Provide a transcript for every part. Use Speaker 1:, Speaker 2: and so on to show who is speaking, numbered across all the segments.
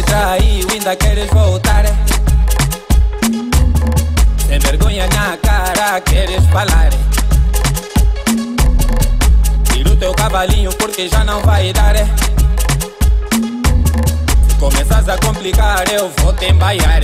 Speaker 1: traiu, ainda queres voltar? Sem vergonha na cara, queres falar? Tira o teu cavalinho porque já não vai dar. Se começas a complicar, eu vou te embaiar.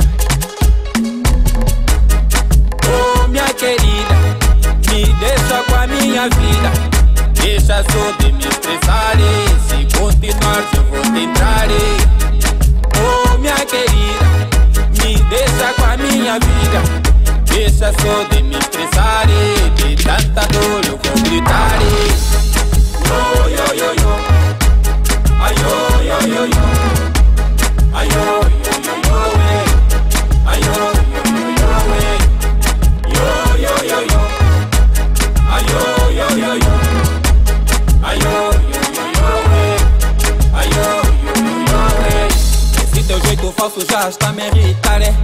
Speaker 1: Oh, minha querida, me deixa com a minha vida. Deixa só de me estressar. Se continuar, eu vou te entrar. Oh, minha querida, me deixa com a minha vida. Deixa só de me estressar. De tanta dor eu vou gritar. Yo, yo, yo, yo. Ai, yo, yo, yo, yo. Ai, yo, yo, yo, yo, eh. Ai, yo, yo, yo, yo, eh. Yo, yo, yo, yo. Ai, yo, yo, yo, yo. Ai, yo, yo, yo, yo, eh. Ai, yo, yo, yo, yo, eh. Esse teu jeito falso já está me irritar, eh.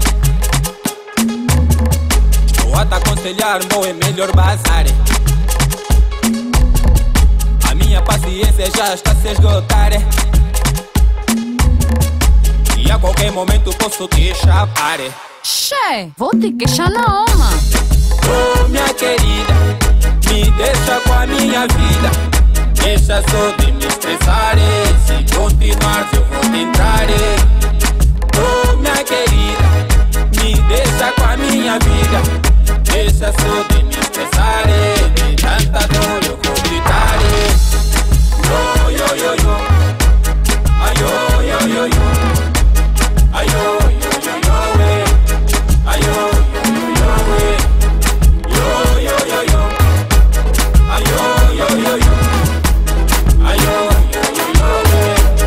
Speaker 1: Estou a te aconselhar, bom, é melhor bazar. A minha paciência já está a se esgotar. E a qualquer momento posso te chapar.
Speaker 2: Che, vou te queixar na alma.
Speaker 1: Oh, minha querida, me deixa com a minha vida. Deixa só de me estressar. Se continuar, eu vou te entrar. Oh, minha querida, me deixa com a minha vida. Deixa só de me estressar. De tanta dor eu vou gritar. Yo, yo, yo, yo. Ai, yo, yo, yo, yo. Ai, yo, yo, yo, yo, eh. Ai, yo, yo, yo, yo, eh. Yo, yo, yo, yo. Ai, yo, yo, yo, yo. Ai, yo, yo, yo, yo, eh.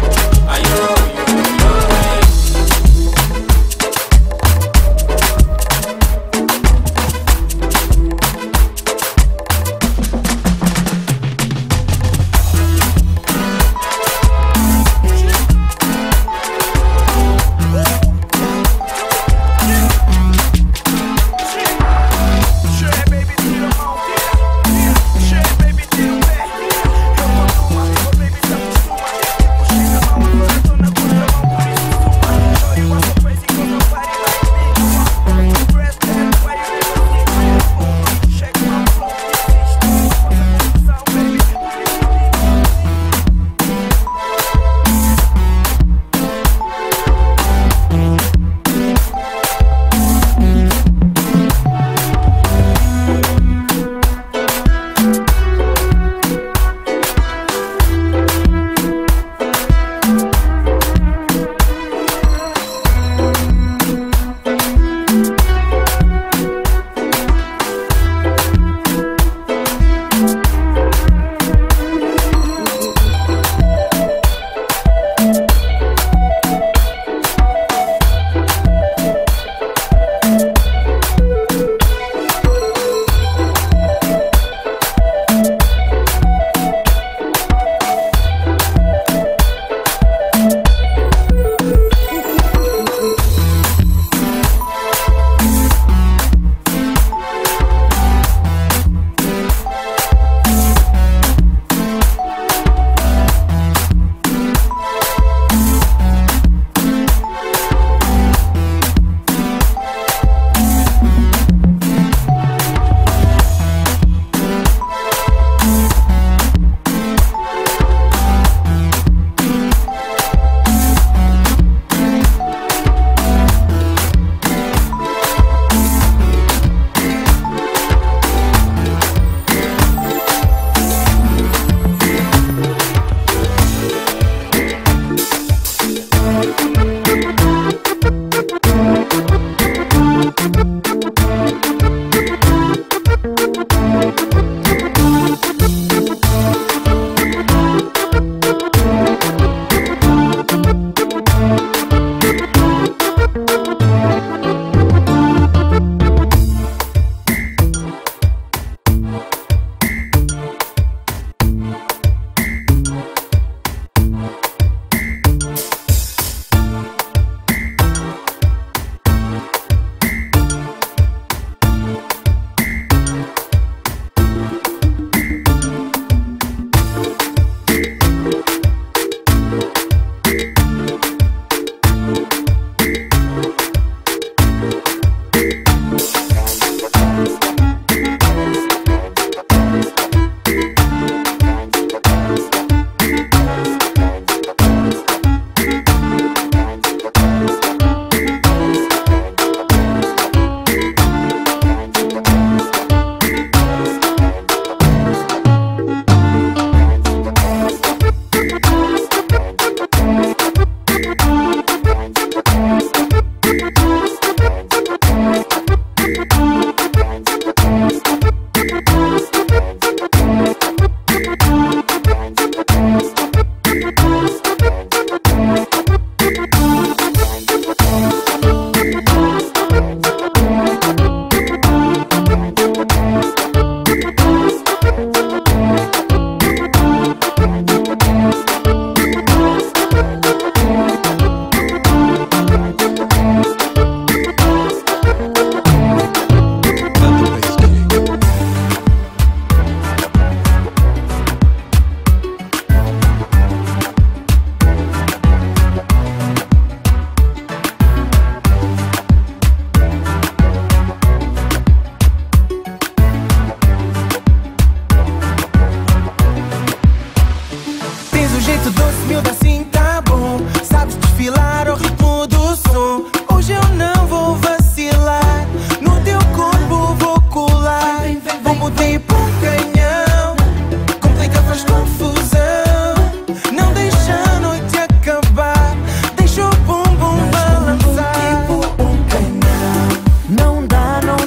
Speaker 3: desfilar ao ritmo do som. Hoje eu não vou vacilar, no teu corpo vou colar. Bumbum tipo um canhão, complica, faz confusão. Não deixa a noite acabar, deixa o bumbum balançar. Tipo um canhão, não dá não.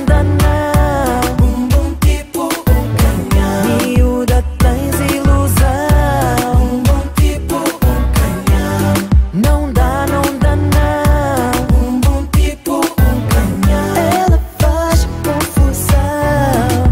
Speaker 3: Bumbum tipo um canhão, miúda tens ilusão. Bumbum tipo um canhão, não dá não. Bumbum tipo um canhão, ela faz confusão.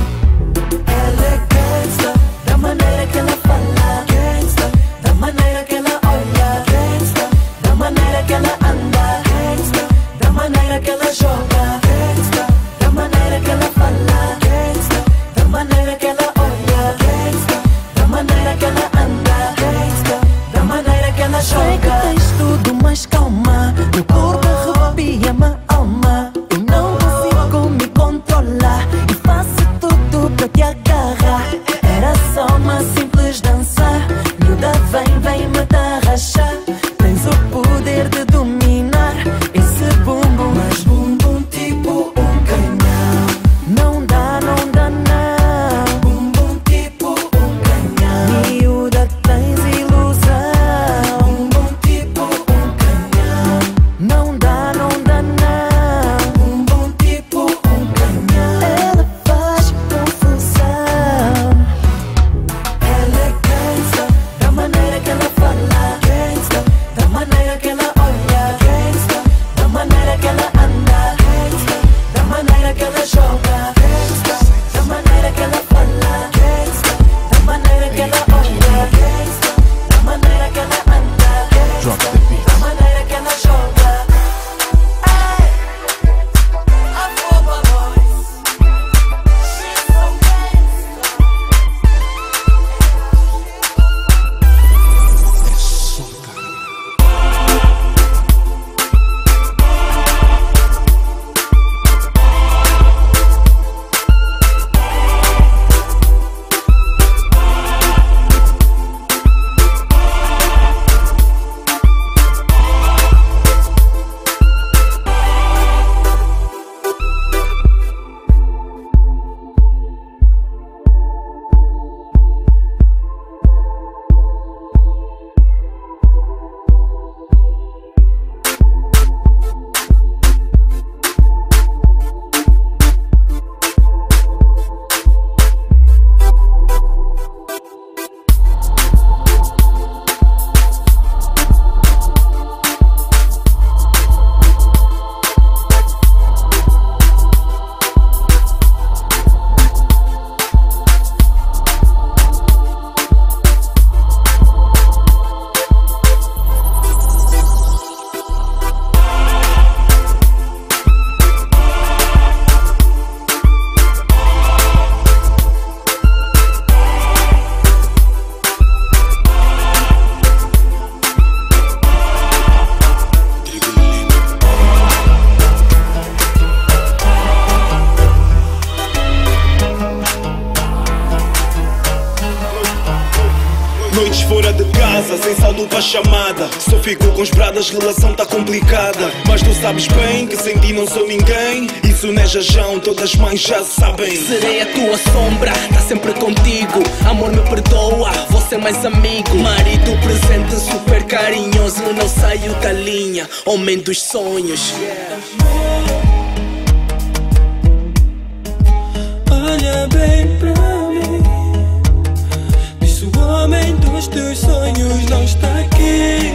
Speaker 3: Ela é gangsta, da maneira que ela fala. Gangsta, da maneira que ela olha. Gangsta, da maneira que ela anda. Gangsta, da maneira que ela joga. Gangsta, da maneira que ela fala. Gangsta, da maneira que ela olha. Gangsta, da maneira que ela anda. Gangsta, da maneira que ela joga. Sei que tens tudo, mas calma, meu corpo arrepia minha alma. Eu não consigo me controlar e faço tudo pra te agarrar. Era só uma simples dança, miúda vem me tarraxar. Tens o poder de dominar esse bumbum, mas bumbum tipo um canhão, não dá não. Bumbum tipo um canhão, miúda tens ilusão. Bumbum tipo um canhão, não dá não. Bumbum tipo um canhão, ela faz confusão. Ela é gangsta, da maneira que ela fala. Gangsta, da maneira que ela olha. Gangsta, da maneira que ela anda. Gangsta, da maneira que ela joga. Gangsta, da maneira que ela fala. Gangsta, da maneira que ela olha. Gangsta, da maneira que ela anda. Gangsta, da maneira que ela joga. Ay, I feel my voice. She's so gangsta.
Speaker 4: Noites fora de casa, sem saldo para chamada. Só fico com as bradas, relação tá complicada. Mas tu sabes bem que sem ti não sou ninguém. Isso não é jajão, todas as mães já sabem.
Speaker 5: Serei a tua sombra, tá sempre contigo. Amor, me perdoa, vou ser mais amigo. Marido presente, super carinhoso. Não saio da linha, homem dos sonhos.
Speaker 6: Olha bem pra mim, diz o homem dos teus sonhos não está aqui.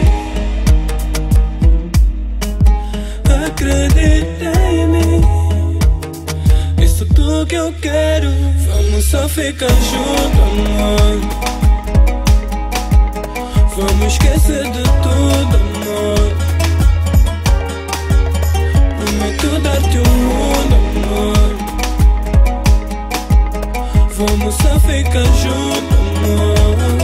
Speaker 6: Acredita em mim, é só tu que eu quero. Vamos só ficar juntos, amor. Vamos esquecer de tudo, amor. Prometo dar-te o mundo, amor. Vamos só ficar juntos, amor.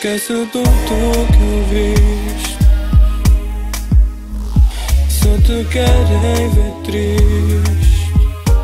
Speaker 6: Esquece tudo que eu vi. Só te querem ver triste.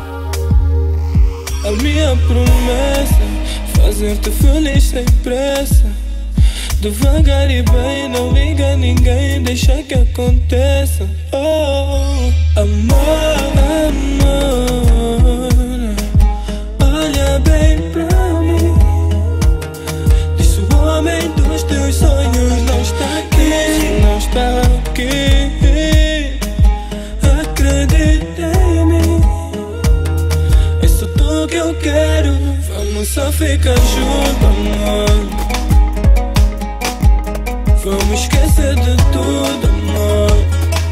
Speaker 6: A minha promessa, fazer-te feliz sem pressa. Devagar e bem, não liga a ninguém, deixa que aconteça. Oh, amor, amor, olha bem pra mim. Diz o homem dos teus sonhos não está aqui, não está aqui. Acredita em mim, é só tu que eu quero. Vamos só ficar juntos, amor. Vamos esquecer de tudo, amor.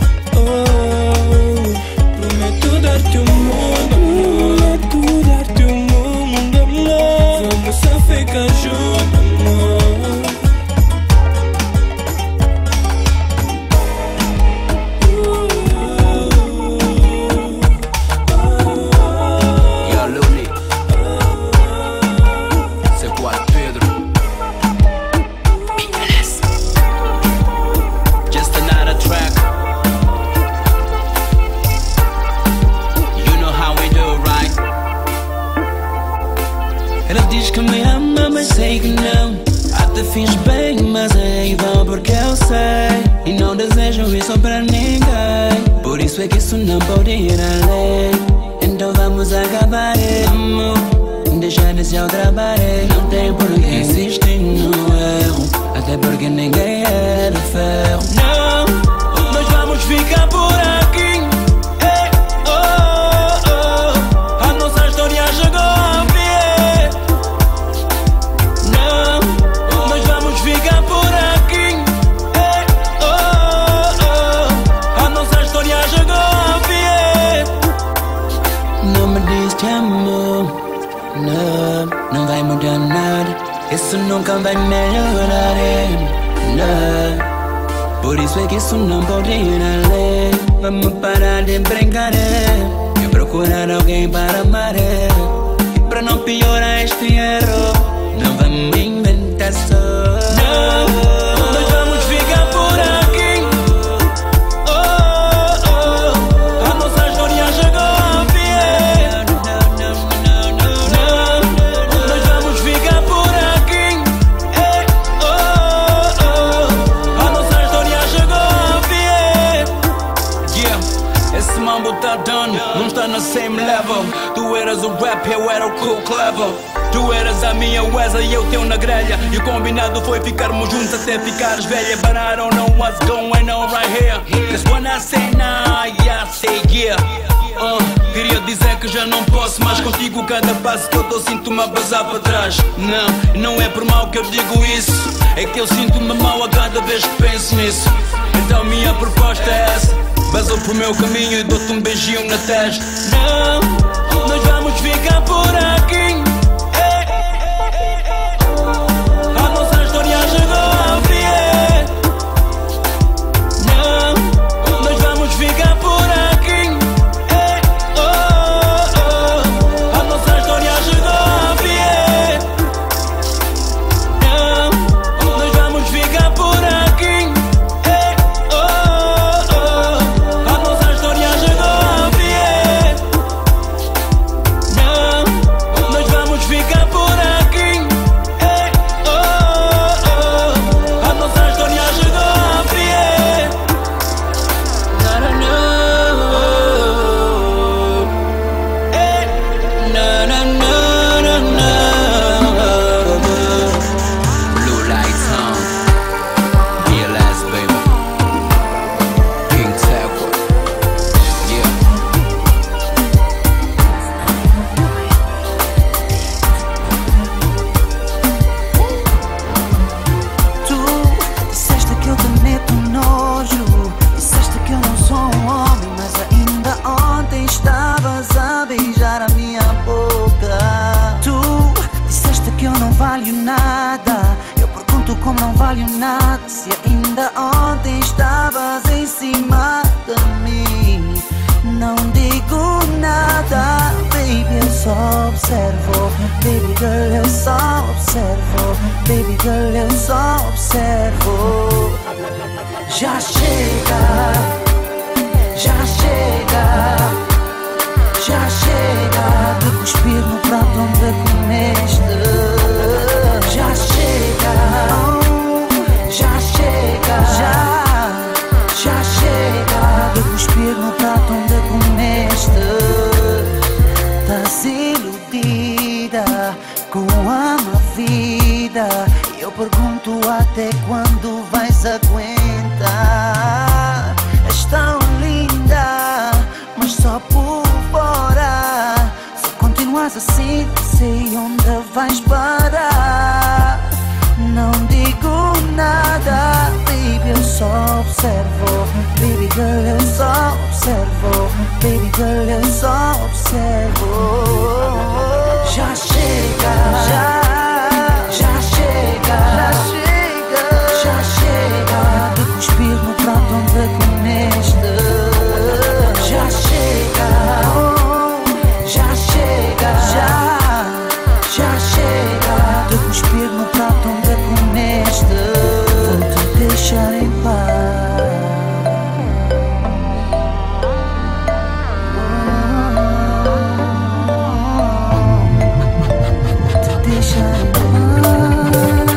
Speaker 6: Oh, prometo dar-te o mundo, amor. Prometo dar-te o mundo, amor. Vamos só ficar juntos, amor.
Speaker 7: Sei que não, até fiz bem, mas é igual porque eu sei. E não desejo isso pra ninguém. Por isso é que isso não pode ir além. Então vamos acabar, amor. Deixa de se trabalhar. Não tem por que insistir no erro, até porque ninguém é de ferro. Não, nós vamos ficar por aqui. A nossa história chegou ao fim. Fica por aqui, a nossa história chegou ao fim. Não me diz te amo, não vai mudar nada. Isso nunca vai melhorar, não. Por isso é que isso não pode ir além. Vamos parar de brincar e procurar alguém para amar. E pra não piorar este erro, não vamos inventar só. Nós vamos ficar por aqui. A nossa história chegou ao fim. Nós vamos ficar por aqui. A nossa história chegou ao fim. Yeah, esse mambo tá dando, não está no same level. Tu eras o rap, eu era o cool clever. Tu eras a minha Wesley e eu teu na grelha. E o combinado foi ficarmos juntos até ficares velha. But I don't know what's going on right here. Cause when I say nah, yeah, I say yeah. Queria dizer que já não posso mais contigo. Cada passo que eu dou sinto-me a basar para trás. Não é por mal que eu digo isso. É que eu sinto-me mal a cada vez que penso nisso. Então minha proposta é essa. Basou pro meu caminho e dou-te um beijinho na testa. Não, nós vamos ficar por aqui. A nossa história chegou ao fim. Não, nós vamos ficar por aqui. A nossa história chegou ao fim. Não, nós vamos ficar por aqui. A nossa história chegou ao fim. Não, nós vamos ficar por aqui. A nossa história chegou ao fim. Blue lights on, BLS baby, King Tagua, yeah.
Speaker 8: Tu disseste que eu te meto nojo, disseste que eu não sou um homem, mas ainda ontem estavas a beijar a minha boca. Tu disseste que eu não valho nada, eu pergunto como não valho nada, se ainda ontem estavas em cima de mim. Não digo nada, baby, eu só observo. Baby girl, eu só observo. Baby girl, eu só observo. Já chega, já chega, já chega de cuspir no prato onde comeste. Já chega, já chega, já chega de cuspir no prato onde comeste. Estás iludida com a minha vida. Eu pergunto até quando vais aguentar. És tão linda, mas só por fora. Se continuas assim, sei onde vais parar. Não digo nada, baby, eu só observo. Baby girl, eu só observo. Baby girl, eu só observo. Já chega, já chega, já chega de cuspir no prato onde comeste. Já chega, já chega, já chega de cuspir no prato onde comeste. Vou te deixar em paz. Vou te deixar em paz.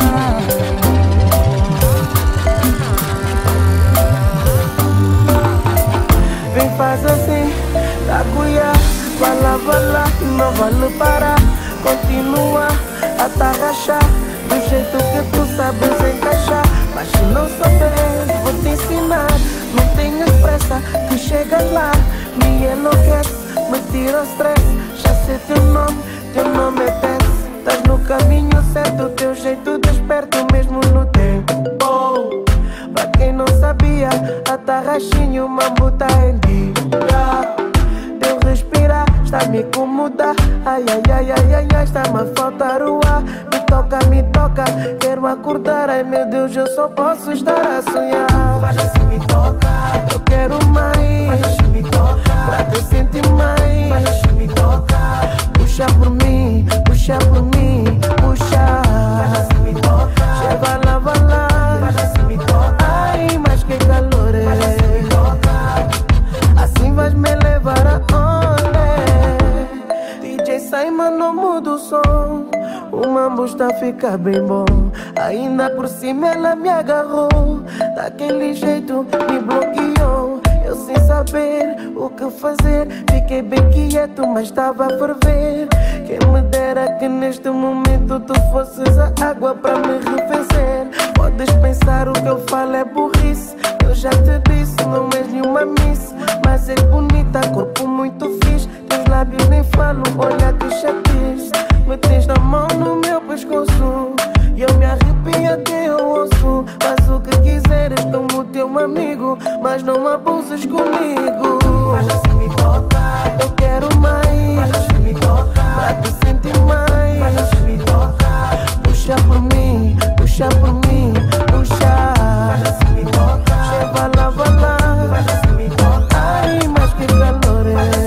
Speaker 3: Vem, faz assim, tá cuia, vai lá, não vale parar. Continua a tarrachar do jeito que tu sabes encaixar. Mas se não souberes, vou te ensinar. Não tenhas pressa, que chegas lá. Me enlouquece, me tira o stress. Já sei teu nome é Tess. Estás no caminho certo, teu jeito desperto mesmo no tempo. Oh, pra quem não sabia, a tarraxinha, o mambo tá em dia. Teu respirar está me incomodar. Ai, ai, ai, ai, ai, ai, está-me a faltar o ar. Me toca, quero acordar. Ai meu Deus, eu só posso estar a sonhar. Faz assim, me toca, eu quero mais. Faz assim, me toca, pra te sentir mais. Faz assim, me toca, puxa por mim, puxa por mim, puxa. Faz assim, me toca, chega lá, vai lá. Faz assim, me toca, ai, mas que calor é. Faz assim, me toca, assim vais me levar aonde? DJ Simon, não muda o som. O mambo está a ficar bem bom. Ainda por cima ela me agarrou. Daquele jeito me bloqueou. Eu sem saber o que fazer. Fiquei bem quieto, mas estava a ferver. Quem me dera que neste momento tu fosses a água para me revencer. Podes pensar o que eu falo é burrice. Eu já te disse, não és nenhuma miss. Mas és bonita, corpo muito fixe. Teus lábios nem falam, olha que chatice. Me tens na mão no meu pescoço e eu me arrepio até o osso. Faz o que quiseres como teu amigo, mas não abuses comigo. Faz assim, me toca, eu quero mais. Faz assim, me toca, pra te sentir mais. Faz assim, me toca, puxa por mim, puxa por mim, puxa. Faz assim, me toca, chega lá, vai lá. Faz assim, me toca, ai, mas que calor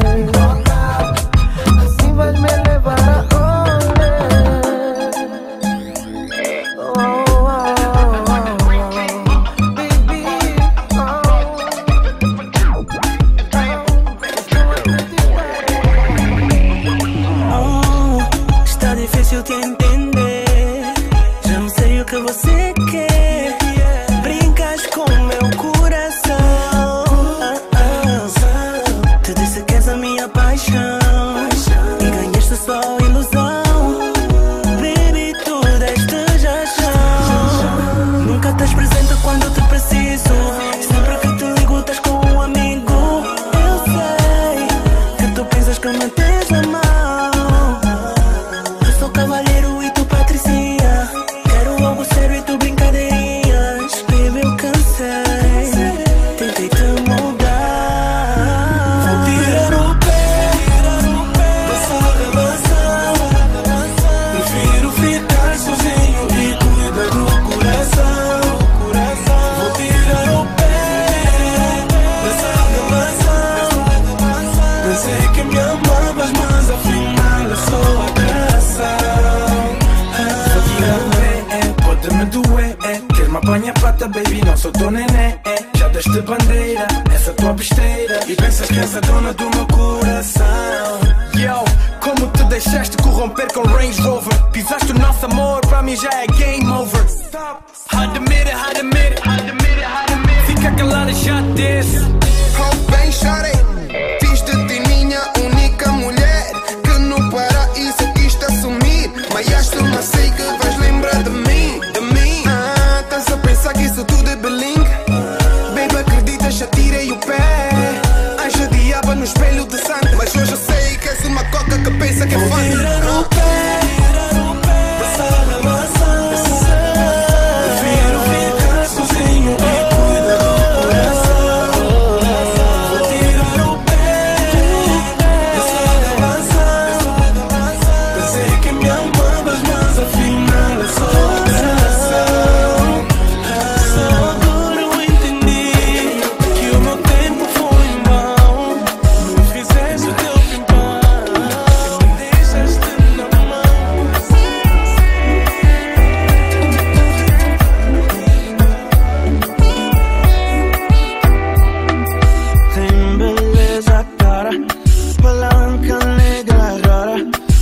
Speaker 3: é. Assim vais me levar a sou teu neném, já deste bandeira, essa tua besteira, e pensas que és a dona do meu coração. Yo, como te deixaste corromper com Range Rover? Pisaste o nosso amor, para mim já é game over. Admit it, fica calada e já disse.
Speaker 9: Oh, bem, chorei, fiz de ti minha única mulher, que no paraíso quis-te assumir, mas tu sei que vais lembrar de mim, estás a pensar que isso tudo é beling? Baby, acredita, já tirei o pé, anja diaba no espelho de santo, mas hoje eu sei que és uma coca que pensa que é fã.
Speaker 3: Tirar o pé, passar na maçã, prefiro ficar sozinho e cuidar do coração. Vou tirar o pé, passar na maçã, pensei que me amavas, mas afinal é só coração. Só agora eu entendi que o meu tempo foi em vão. Me fizeste o teu pimpão, me deixaste na mão. Tem beleza cara, palanca negra rara,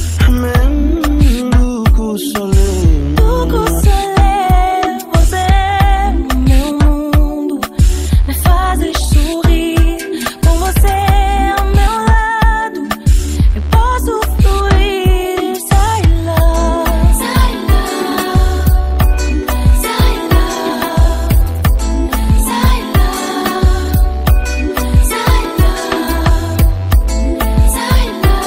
Speaker 3: Menduco Solé.
Speaker 10: Duco Solé, você é o meu mundo, me fazes sorrir. Com você ao meu lado, eu posso fluir. Sai lá, sai lá, sai lá, sai lá, sai lá, sai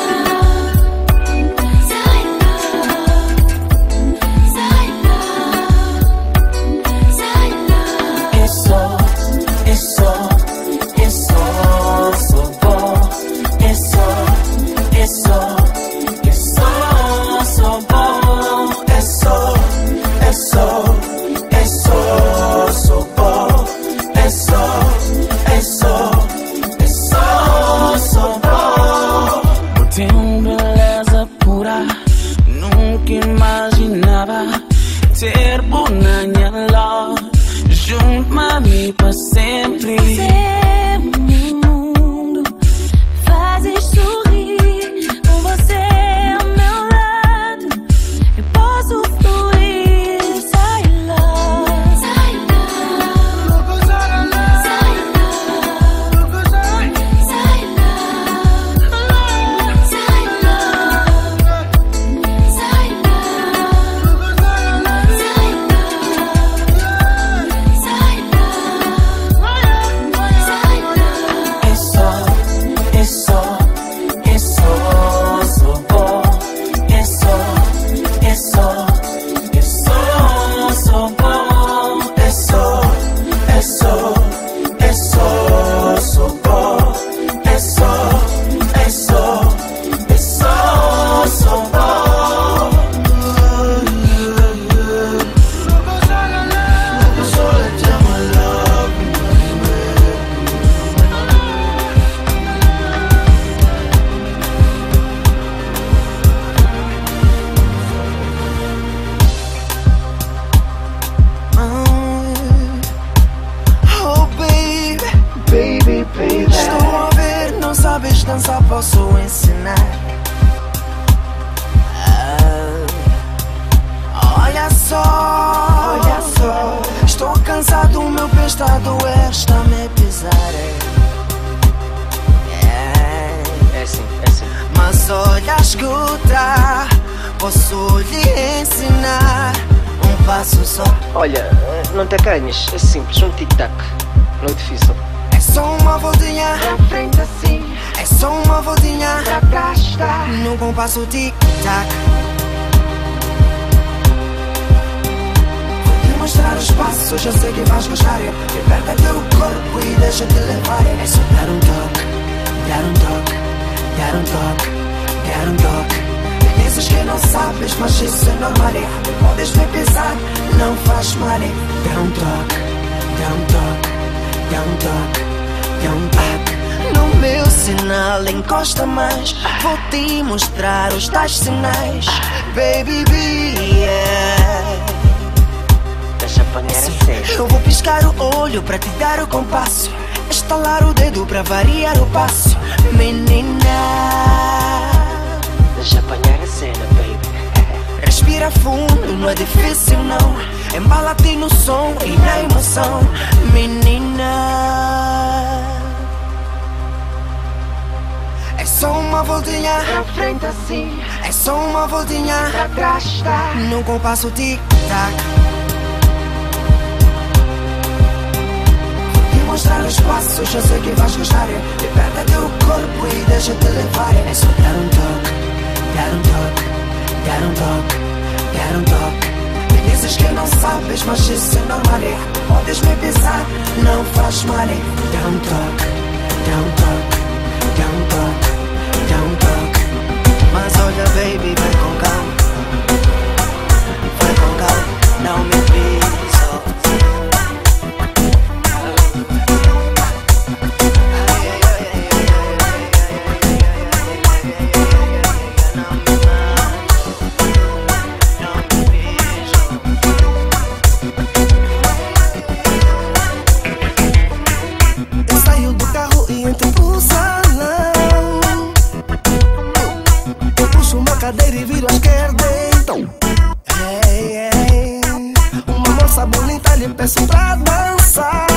Speaker 3: Tem beleza pura, nunca imaginava ter bonanha lá junto a mim para sempre.
Speaker 10: Você é o meu mundo, fazes sorrir. Com você ao meu lado, eu posso fluir. Sai lá, sai lá, sai lá, sai lá, sai lá, sai lá,
Speaker 8: dança posso ensinar. Olha só, estou cansado, meu pé está a doer, está-me a pisar.
Speaker 11: É sim.
Speaker 8: Mas olha, escuta, posso lhe ensinar um passo só.
Speaker 11: Olha, não te acanhes, é simples, um tic-tac, não é difícil.
Speaker 8: É só uma voltinha pra frente assim, é só uma voltinha pra trás está. No compasso tic-tac, vou te mostrar os passos, eu sei que vais gostar. Liberta teu corpo e deixa-te levar. É só dar um toque, dar um toque, dar um toque, dar um toque. Dizes que não sabes, mas isso é normal. Podes me pensar, não faz mal. Dá um toque, dá um toque, dá um toque, dá um toque. No meu sinal encosta mais, vou te mostrar os tais sinais. Baby, yeah.
Speaker 11: Deixa apanhar a sério.
Speaker 8: Eu vou piscar o olho pra te dar o compasso, estalar o dedo pra variar o passo. Menina,
Speaker 11: deixa apanhar a cena, baby.
Speaker 8: respira fundo, não é difícil não. Embala-te no som e na emoção. Menina, é só uma voltinha
Speaker 11: Pra frente assim,
Speaker 8: é só uma voltinha
Speaker 11: pra trás tá.
Speaker 8: num compasso tic-tac. Vou te mostrar os passos, eu sei que vais gostar. Liberta teu corpo e deixa-te levar. É só dar um toque, dar um toque, dar um toque, dar um toque. Me dizes que não sabes, mas isso é normal. Podes me pisar, não faz mal. Dá um toque, dá um toque, dá um toque, dá um toque. Mas olha, baby, vai com calma, vai com calma, não me pisa. Eu saio do carro e entro pro salão. Eu puxo uma cadeira e viro à esquerda. Então, hey, hey. Uma moça bonita lhe peço pra dançar.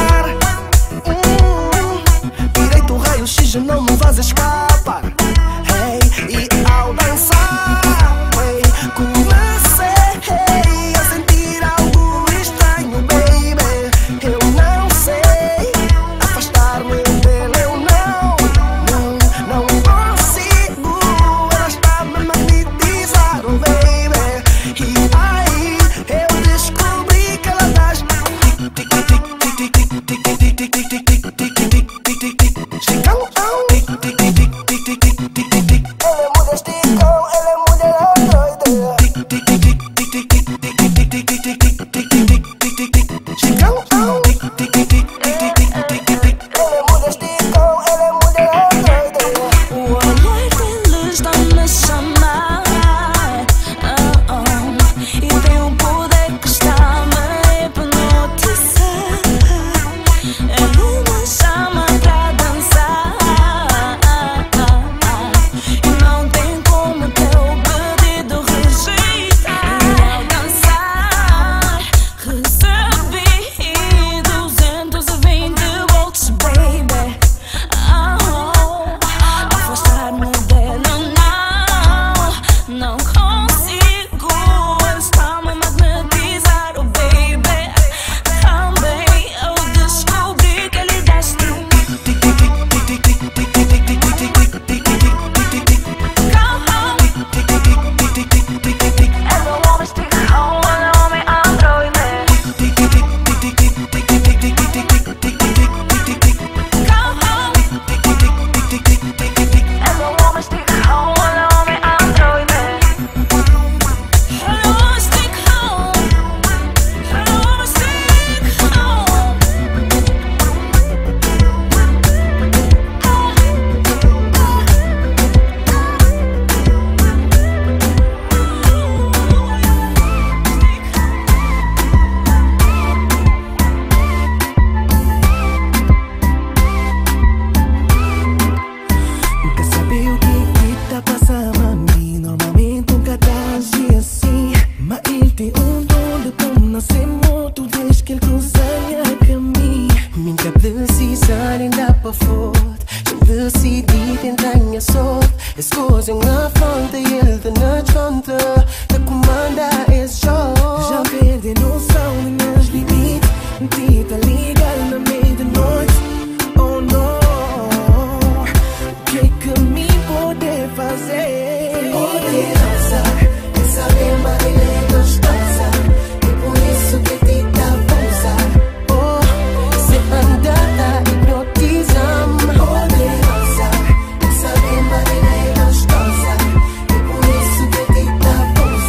Speaker 8: Direito o raio-x, não me vais escapar. Hey, e ao dançar, hey, comecei a sentir algo estranho, baby. Eu não sei afastar-me dele, eu não consigo. Ela está-me a magnetizar, oh baby. E aí eu descobri que ela faz esticão. Ela é mulher esticão, ela é mulher androide. Esticão. Ela é mulher esticão, ela é mulher androide.
Speaker 10: O olhar deles dá-me a chamar, e tem um poder que está-me a hipnotizar. Ele me chama pra dançar, e não tem como teu pedido rejeitar. E ao dançar recebi 220 volts, baby. Afastar-me dele não consigo. Ele está-me a magnetizar, oh baby. Também eu descobri que ele deste é um homem esticão, é um homem androide. É um homem esticão, é um homem androide. É um homem esticão, é um homem esticão.
Speaker 8: Nunca saber o que tá passando a mim. Normalmente nunca age assim, mas ele tem um dom de conhecer muito desde que ele cruza a caminho. Minha decisão ainda para fora, eu decidi tentar minha sorte. As coisas na fronte e ele de noite contra te comanda esse jogo. Já perdi noção de meus limites, tenta ligar na meia da noite. Oh no, o que me pode fazer? Poderosa, quer saber, mas ele é gostosa. E por isso que te dá bolsa. Oh, se anda hipnotizam. Poderosa, quer saber, mas ele é gostosa. E por isso que te dá bolsa.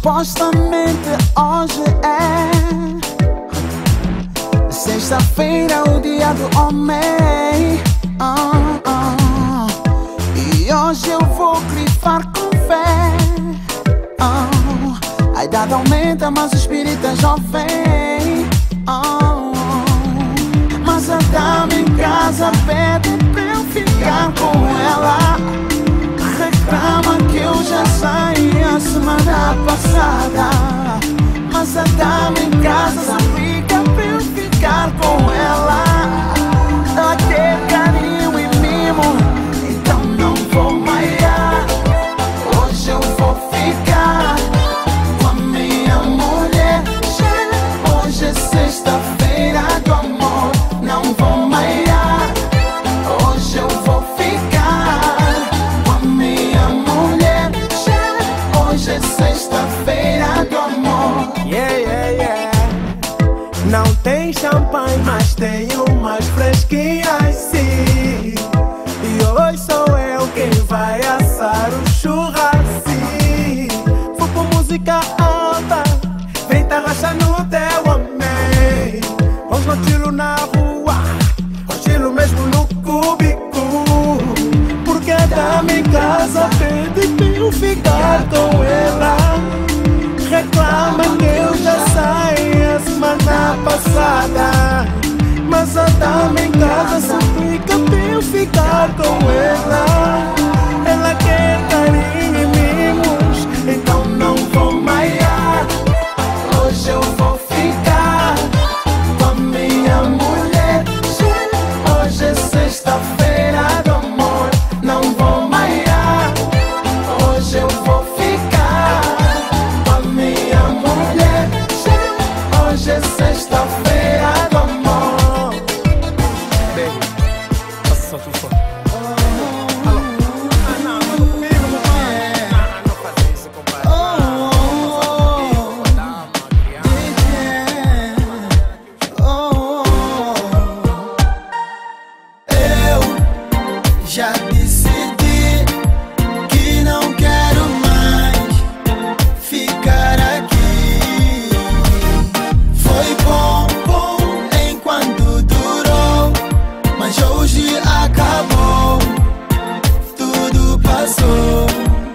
Speaker 8: Supostamente hoje é sexta-feira, o dia do homem. E hoje eu vou grifar com fé. A idade aumenta, mas o espírito é jovem. Mas a dama em casa pede pra eu ficar com ela. Reclama que eu já saí a semana passada. Mas a dama em casa fica pra eu ficar com ela. Ela quer carinho e mimo, então não vou maiar. Hoje eu vou ficar com a minha mulher. Hoje é sexta-feira do amor, não vou maiar. Hoje eu vou ficar com a minha mulher. Hoje é sexta-feira do amor.
Speaker 3: Yeah, yeah, yeah. Não tem champanhe, mas tem umas fresquinhas sim. E hoje sou eu quem vai assar o churrasco. Vou com música alta, vem tarraxa no teu amém. Vamos no tiro na rua, com tiro mesmo no cúbico. Porque a dama em casa pede pra eu ficar com ela. Reclama que eu já saí a semana passada. Mas a dama em casa suplica pra eu ficar com ela. Ela quer carinho e mimos, então não vou maiar. Hoje eu vou ficar com a minha mulher. Hoje é sexta-feira do amor, não vou maiar. Hoje eu vou ficar com a minha mulher. Hoje é sexta-feira do amor. Baby, passa só tudo fora.
Speaker 8: Já decidi que não quero mais ficar aqui. Foi bom enquanto durou, mas hoje acabou, tudo passou.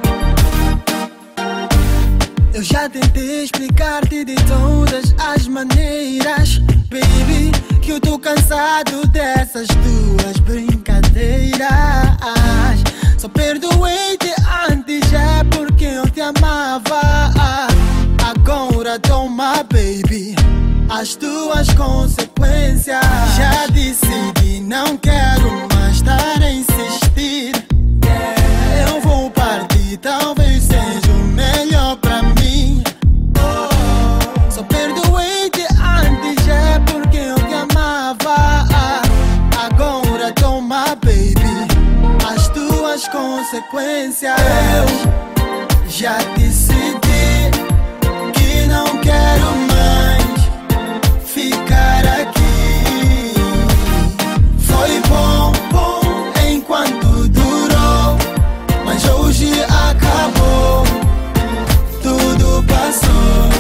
Speaker 8: Eu já tentei explicar-te de todas as maneiras, baby, que eu tô cansado dessas tuas brincadeiras. Só perdoei-te antes, é porque eu te amava. Agora toma, baby, as tuas consequências. Já decidi, não quero mais estar a insistir. Eu vou partir, talvez seja o melhor pra mim. Só perdoei-te antes, é porque eu te amava. Agora toma, baby, as tuas consequências. Eu já decidi que não quero mais ficar aqui. Foi bom enquanto durou, mas hoje acabou, tudo passou.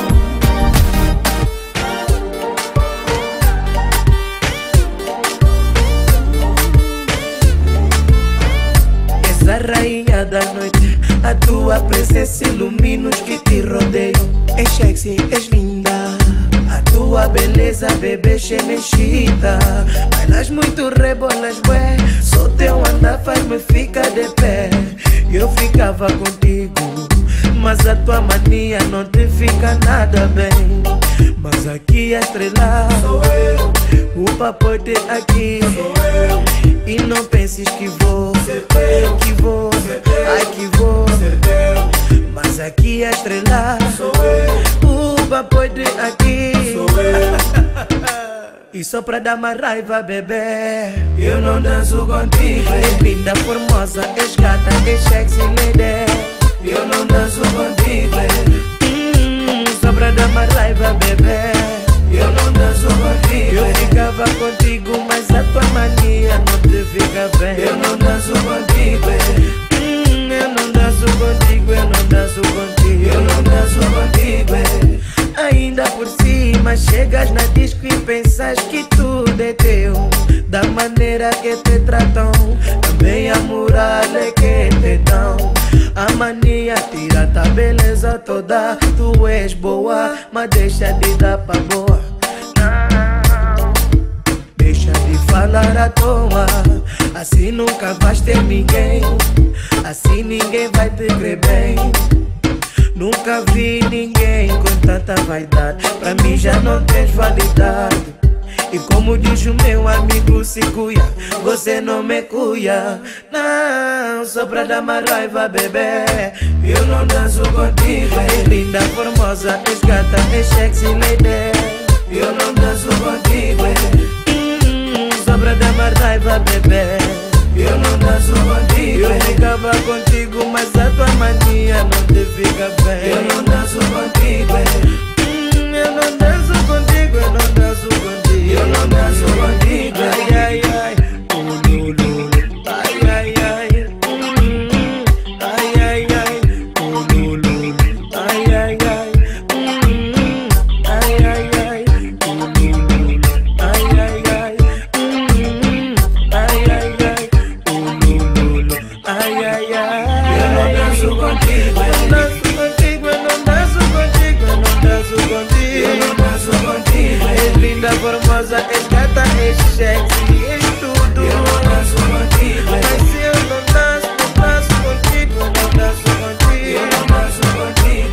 Speaker 12: Essa rainha da noite, a tua presença ilumina os que te rodeiam. És sexy, és linda, a tua beleza, bebê, mexida. Bailas muito, rebolas, bué, só teu andar faz-me ficar de pé. Eu ficava contigo, mas a tua mania não te fica nada bem. Mas aqui a estrela sou eu, o papote aqui sou eu. E não penses que vou ser teu, que vou ser teu, ai que vou ser teu. Mas aqui a estrela sou eu, o papote aqui sou eu. E só pra dar mais raiva, bebê, eu não danço contigo. És linda, formosa, és gata, és sexy lady. Eu não danço contigo. Só pra dar mais raiva, bebê, eu não danço contigo. Eu ficava contigo, mas a tua mania não te fica bem. Eu não danço contigo. Eu não danço contigo, eu não danço contigo. Eu não danço contigo. pensas que tudo é teu, da maneira que te tratam, também a moral é que te dão. A mania tira a beleza toda, tu és boa, mas deixa de dar pra boa. Deixa de falar à toa, assim nunca vais ter ninguém, assim ninguém vai te crer bem. Nunca vi ninguém com tanta vaidade, pra mim já não tens validade. E como diz o meu amigo Ciguia, você não me cuia. Não, só pra dar mais raiva, bebê, eu não danço contigo. És linda, formosa, és gata, és sexy lady, eu não danço contigo. Só pra dar mais raiva, bebê, eu não danço contigo. Eu ficava contigo, mas a tua mania não te fica bem. Eu não danço contigo. Eu não danço contigo, eu não danço contigo. Eu não danço contigo. Ai, ai, ai. Ai, ai, ai. Ai, ai, ai. Ai, ai, ai. Ai, ai, ai. Ai, ai, ai. Ai, ai, ai. Ai, ai, ai. Eu não danço contigo. Eu não danço contigo. Eu não danço contigo. Eu não danço contigo. Eu não danço contigo. És linda, formosa, és gata, és sexy, és tudo. Eu não danço contigo. Mas se eu não danço contigo. Eu não danço contigo. Eu não danço contigo.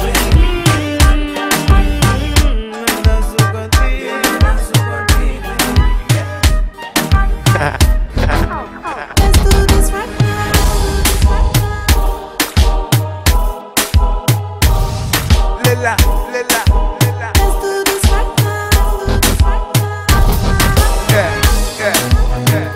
Speaker 12: Não danço contigo. Eu não danço contigo.
Speaker 10: Let's do this right
Speaker 3: Lela, lela, lela.
Speaker 10: Let's do this right
Speaker 3: Yeah, yeah, yeah.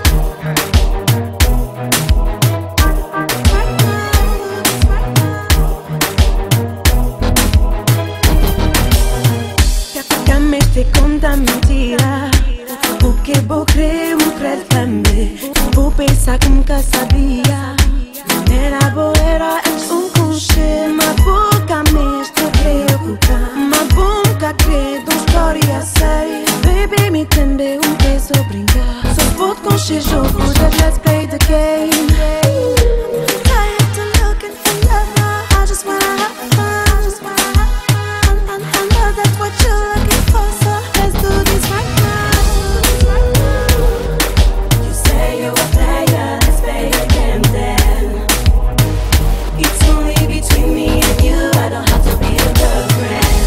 Speaker 10: Que me te conta mentira, o que vou crer, vou crer também. Vou pensar que nunca sabia. Era boa, era conselho, mas boca me está preocupar. Mas nunca creio uma história séria. Baby, me entende peso brincar. Só vou com esse jogo, let's play the game. I'm tired of looking for love, I just wanna have fun. I know that's what you're looking for, so let's do this right now. You say you're a player, let's play a game then. It's only between me and you, I don't have to be your girlfriend.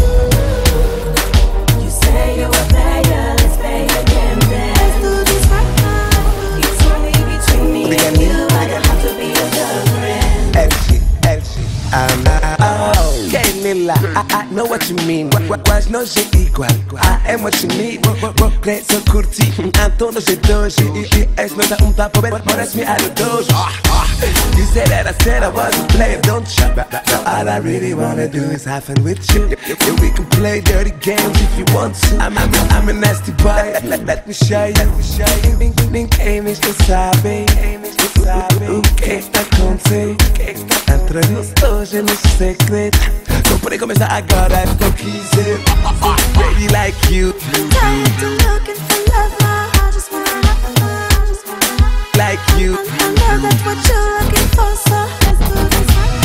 Speaker 10: You say you're a player, let's play a game then. Let's do this right now. It's only between me and you, I don't have to be your girlfriend.
Speaker 3: Elsie, Elsie, okay, Lila, I know what you mean. Quase não sei igual. I am what you need. Vou preso curti, todos de doje. E és não dá tapa, parece-me a do dojo. Dizer era ser, I was a player, don't you? All I really wanna do is have fun with you. Yeah, we can play dirty games if you want to. I'm a nasty boy, let me show you. Ninguém me sabe o que está acontecendo entre nós hoje no segredo. Não pode começar agora, não quiser. Baby like you.
Speaker 10: Tired of looking for love, I just wanna have fun.
Speaker 3: Like you.
Speaker 10: I know that's what you're looking for, so let's do this right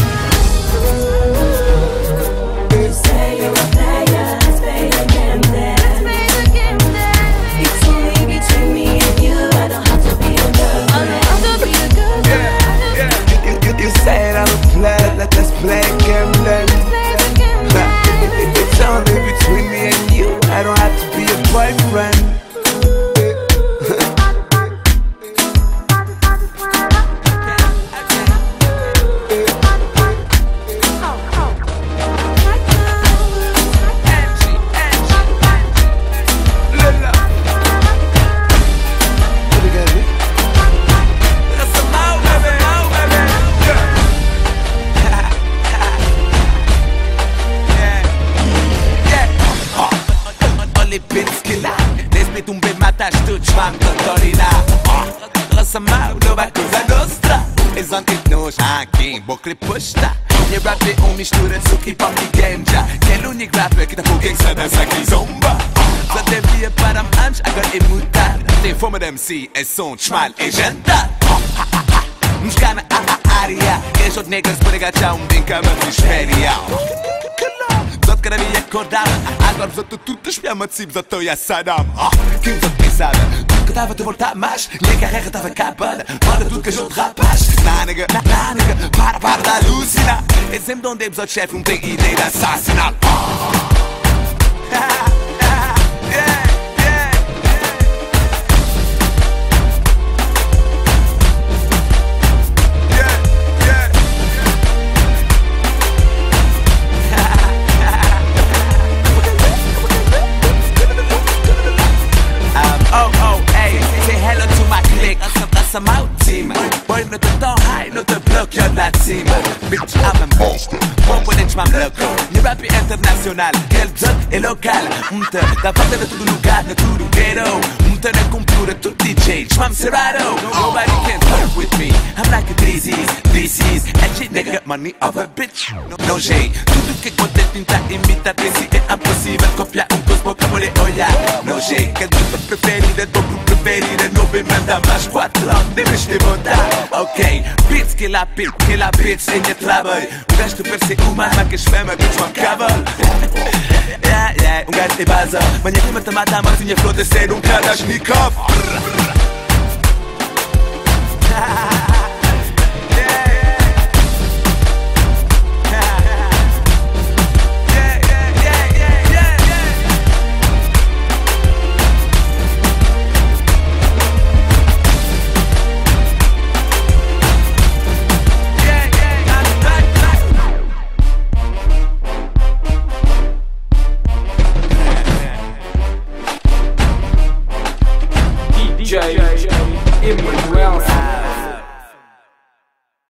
Speaker 10: now. You say you're a player, let's play a game then. It's only between me and you, I don't have to be your girlfriend.
Speaker 3: You said I'm a player, let's play a game then. It's only between me and you, I don't have to be your boyfriend. Mam Torina, lăsa mau, nova coisa nostra. Exante nós, aqui, bocle pusta. Nie rap é mistura de suki pop e game já. Que é o único rapper que tá com quem se dança aqui zomba.
Speaker 13: devia parar-me antes, agora é muito tarde. Tem fome de MC, é som, desmalho, é jantar. Nos cana a área, és outro negro, se pode agachar bem cama de ferial. Só te quero me acordar, agora vos outro tudo, espelhama de cibos, eu ia Saddam. Quem vos pensava, tudo que dava te voltar mais, nem carreira estava acabada, manda tudo que és outro rapaz. Nega, para de alucinar. É sempre onde é o chefe, não tem ideia de assassinar. That's a mountain, boy, no te tão high, no te bloqueio lá de cima. Bitch, I'm a monster, bom ponente, mam louco. Ni rap é internacional, aquele besouro é local. Muita, da volta de todo lugar, na tudo ghetto. Muita na cultura, tudo DJ, mam Serrado. Nobody can fuck with me, I'm like a DC's, and shit, nigga, got money of a bitch. No jeito, tudo que acontece tentar imitar, desse é impossível copiar coisa boca mulher olhar. No jeito, que a tua preferida, do grupo preferida, não me manda mais 4 anos, deves te botar. Ok, beats que lá beats em minha trabalho. O gajo que parece humano, mas que esfama, bitch, uma cavalo. Um gajo de baza, manhã que mata mata, mas tinha flor de ser Kalashnikov.
Speaker 1: DJ Emmanuel.